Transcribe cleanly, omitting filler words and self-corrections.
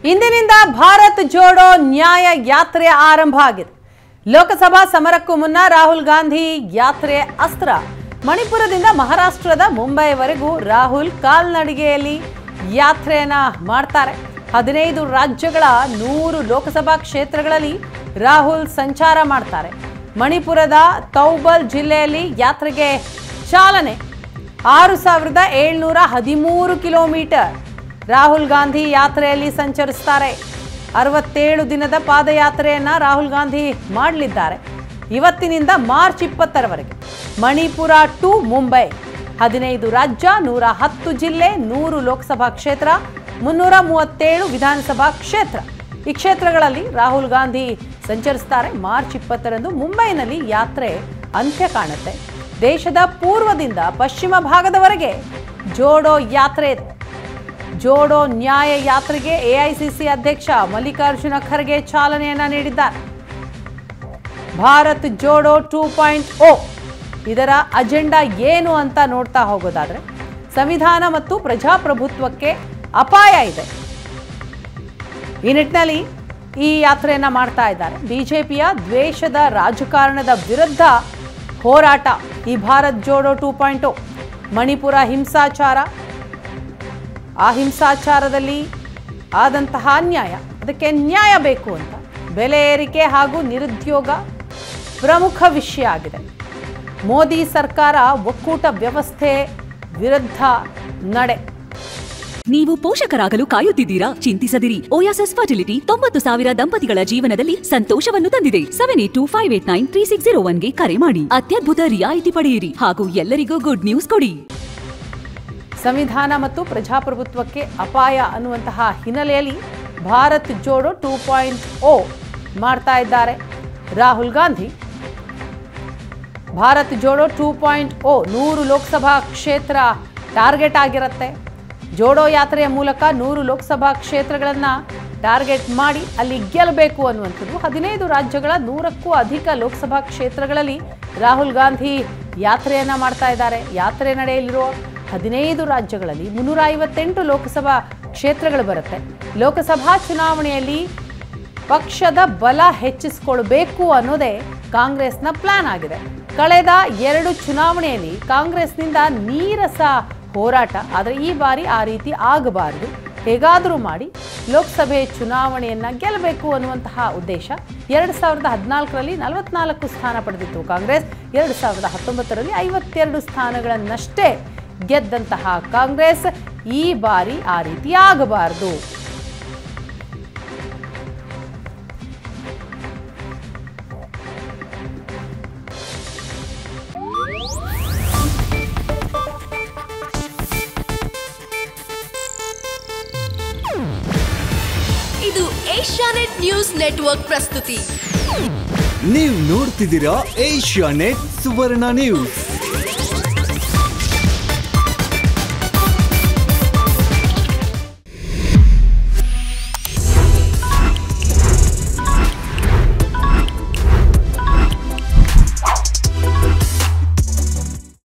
ಇಂದಿನಿಂದ ಭಾರತ್ ಜೋಡೋ ನ್ಯಾಯ ಯಾತ್ರೆ ಆರಂಭ ಆಗಿದೆ. ಲೋಕಸಭಾ ಸಮರಕ್ಕೂ ಮುನ್ನ ರಾಹುಲ್ ಗಾಂಧಿ ಯಾತ್ರೆ ಅಸ್ತ್ರ. ಮಣಿಪುರದಿಂದ ಮಹಾರಾಷ್ಟ್ರದ ಮುಂಬೈವರೆಗೂ ರಾಹುಲ್ ಕಾಲ್ನಡಿಗೆಯಲ್ಲಿ ಯಾತ್ರೆಯನ್ನ ಮಾಡ್ತಾರೆ. 15 ರಾಜ್ಯಗಳ 100 ಲೋಕಸಭಾ ಕ್ಷೇತ್ರಗಳಲ್ಲಿ ರಾಹುಲ್ ಸಂಚಾರ ಮಾಡ್ತಾರೆ. ಮಣಿಪುರದ ತೌಬಲ್ ಜಿಲ್ಲೆಯಲ್ಲಿ ಯಾತ್ರೆಗೆ ಚಾಲನೆ. 6713 ಕಿಲೋಮೀಟರ್ ರಾಹುಲ್ ಗಾಂಧಿ ಯಾತ್ರೆಯಲ್ಲಿ ಸಂಚರಿಸ್ತಾರೆ. 67 ದಿನದ ಪಾದಯಾತ್ರೆಯನ್ನ ರಾಹುಲ್ ಗಾಂಧಿ ಮಾಡಲಿದ್ದಾರೆ. ಇವತ್ತಿನಿಂದ ಮಾರ್ಚ್ 20ರವರೆಗೆ ಮಣಿಪುರ ಟು ಮುಂಬೈ, 15 ರಾಜ್ಯ, 110 ಜಿಲ್ಲೆ, 100 ಲೋಕಸಭಾ ಕ್ಷೇತ್ರ, 337 ವಿಧಾನಸಭಾ ಕ್ಷೇತ್ರ. ಈ ಕ್ಷೇತ್ರಗಳಲ್ಲಿ ರಾಹುಲ್ ಗಾಂಧಿ ಸಂಚರಿಸ್ತಾರೆ. ಮಾರ್ಚ್ 20ರಂದು ಮುಂಬೈನಲ್ಲಿ ಯಾತ್ರೆ ಅಂತ್ಯ ಕಾಣುತ್ತೆ. ದೇಶದ ಪೂರ್ವದಿಂದ ಪಶ್ಚಿಮ ಭಾಗದವರೆಗೆ ಜೋಡೋ ಯಾತ್ರೆ ಇದೆ. ಜೋಡೋ ನ್ಯಾಯ ಯಾತ್ರೆಗೆ ಎಐಸಿಸಿ ಅಧ್ಯಕ್ಷ ಮಲ್ಲಿಕಾರ್ಜುನ ಖರ್ಗೆ ಚಾಲನೆಯನ್ನ ನೀಡಿದ್ದಾರೆ. ಭಾರತ್ ಜೋಡೋ 2.0 ಇದರ ಅಜೆಂಡಾ ಏನು ಅಂತ ನೋಡ್ತಾ ಹೋಗೋದಾದ್ರೆ, ಸಂವಿಧಾನ ಮತ್ತು ಪ್ರಜಾಪ್ರಭುತ್ವಕ್ಕೆ ಅಪಾಯ ಇದೆ. ಈ ನಿಟ್ಟಿನಲ್ಲಿ ಈ ಯಾತ್ರೆಯನ್ನ ಮಾಡ್ತಾ ಇದ್ದಾರೆ. ಬಿಜೆಪಿಯ ದ್ವೇಷದ ರಾಜಕಾರಣದ ವಿರುದ್ಧ ಹೋರಾಟ ಈ ಭಾರತ್ ಜೋಡೋ 2.0. ಮಣಿಪುರ ಹಿಂಸಾಚಾರ, ಆ ಹಿಂಸಾಚಾರದಲ್ಲಿ ಆದಂತಹ ಅನ್ಯಾಯ, ಅದಕ್ಕೆ ನ್ಯಾಯ ಬೇಕು ಅಂತ. ಬೆಲೆ ಏರಿಕೆ ಹಾಗೂ ನಿರುದ್ಯೋಗ ಪ್ರಮುಖ ವಿಷಯ ಆಗಿದೆ. ಮೋದಿ ಸರ್ಕಾರ ಒಕ್ಕೂಟ ವ್ಯವಸ್ಥೆ ವಿರುದ್ಧ ನಡೆ. ನೀವು ಪೋಷಕರಾಗಲು ಕಾಯುತ್ತಿದ್ದೀರಾ? ಚಿಂತಿಸದಿರಿ. ಓಯಾಸಿಸ್ ಫರ್ಟಿಲಿಟಿ 90,000 ದಂಪತಿಗಳ ಜೀವನದಲ್ಲಿ ಸಂತೋಷವನ್ನು ತಂದಿದೆ. 7825893601ಗೆ ಕರೆ ಮಾಡಿ. ಅತ್ಯದ್ಭುತ ರಿಯಾಯಿತಿ ಪಡೆಯಿರಿ ಹಾಗೂ ಎಲ್ಲರಿಗೂ ಗುಡ್ ನ್ಯೂಸ್ ಕೊಡಿ. ಸಂವಿಧಾನ ಮತ್ತು ಪ್ರಜಾಪ್ರಭುತ್ವಕ್ಕೆ ಅಪಾಯ ಅನ್ನುವಂತಹ ಹಿನ್ನೆಲೆಯಲ್ಲಿ ಭಾರತ್ ಜೋಡೋ 2.0 ಮಾಡ್ತಾ ಇದ್ದಾರೆ ರಾಹುಲ್ ಗಾಂಧಿ. ಭಾರತ್ ಜೋಡೋ 2.0 100 ಲೋಕಸಭಾ ಕ್ಷೇತ್ರ ಟಾರ್ಗೆಟ್ ಆಗಿರುತ್ತೆ. ಜೋಡೋ ಯಾತ್ರೆಯ ಮೂಲಕ 100 ಲೋಕಸಭಾ ಕ್ಷೇತ್ರಗಳನ್ನು ಟಾರ್ಗೆಟ್ ಮಾಡಿ ಅಲ್ಲಿ ಗೆಲ್ಲಬೇಕು ಅನ್ನುವಂಥದ್ದು. 15 ರಾಜ್ಯಗಳ 100ಕ್ಕೂ ಅಧಿಕ ಲೋಕಸಭಾ ಕ್ಷೇತ್ರಗಳಲ್ಲಿ ರಾಹುಲ್ ಗಾಂಧಿ ಯಾತ್ರೆಯನ್ನ ಮಾಡ್ತಾ ಇದ್ದಾರೆ. ಯಾತ್ರೆ ನಡೆಯಲಿರುವ 15 ರಾಜ್ಯಗಳಲ್ಲಿ 358 ಲೋಕಸಭಾ ಕ್ಷೇತ್ರಗಳು ಬರುತ್ತೆ. ಲೋಕಸಭಾ ಚುನಾವಣೆಯಲ್ಲಿ ಪಕ್ಷದ ಬಲ ಹೆಚ್ಚಿಸಿಕೊಳ್ಬೇಕು ಅನ್ನೋದೇ ಕಾಂಗ್ರೆಸ್ನ ಪ್ಲಾನ್ ಆಗಿದೆ. ಕಳೆದ 2 ಚುನಾವಣೆಯಲ್ಲಿ ಕಾಂಗ್ರೆಸ್ನಿಂದ ನೀರಸ ಹೋರಾಟ. ಆದರೆ ಈ ಬಾರಿ ಆ ರೀತಿ ಆಗಬಾರದು. ಹೇಗಾದರೂ ಮಾಡಿ ಲೋಕಸಭೆ ಚುನಾವಣೆಯನ್ನ ಗೆಲ್ಲಬೇಕು ಅನ್ನುವಂತಹ ಉದ್ದೇಶ. 2014ರಲ್ಲಿ 44 ಸ್ಥಾನ ಪಡೆದಿತ್ತು ಕಾಂಗ್ರೆಸ್. 2019ರಲ್ಲಿ 52 ಸ್ಥಾನಗಳನ್ನಷ್ಟೇ ಗೆದ್ದಂತಹ ಕಾಂಗ್ರೆಸ್ ಈ ಬಾರಿ ಆ ರೀತಿ ಆಗಬಾರದು. ಇದು ಏಷ್ಯಾನೆಟ್ ನ್ಯೂಸ್ ನೆಟ್ವರ್ಕ್ ಪ್ರಸ್ತುತಿ. ನೀವು ನೋಡ್ತಿದ್ದೀರಾ ಏಷ್ಯಾನೆಟ್ ಸುವರ್ಣ ನ್ಯೂಸ್.